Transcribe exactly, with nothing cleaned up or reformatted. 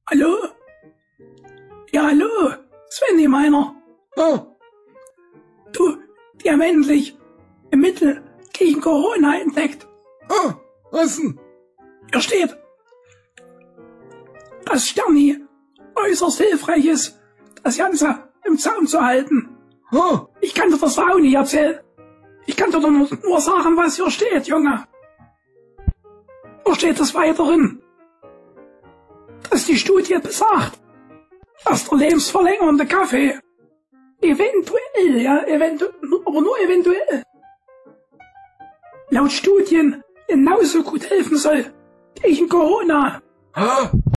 Hallo? Ja, hallo, Svenny meiner. Oh, Du, die haben endlich ein Mittel gegen Corona entdeckt. oh, was denn? Hier steht, dass Sterni äußerst hilfreich ist, das Ganze im Zaum zu halten. Oh, Ich kann dir das auch nicht erzählen. Ich kann dir nur, nur sagen, was hier steht, Junge. Hier steht es weiterhin, dass die Studie besagt, dass der lebensverlängernde Kaffee eventuell, ja, eventuell, aber nur eventuell, laut Studien genauso gut helfen soll gegen Corona. oh.